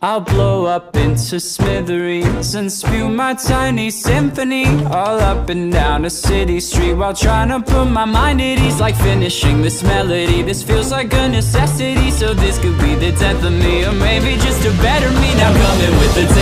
I'll blow up into smithereens and spew my tiny symphony all up and down a city street while trying to put my mind at ease. Like finishing this melody, this feels like a necessity. So this could be the death of me, or maybe just a better me. Now coming with the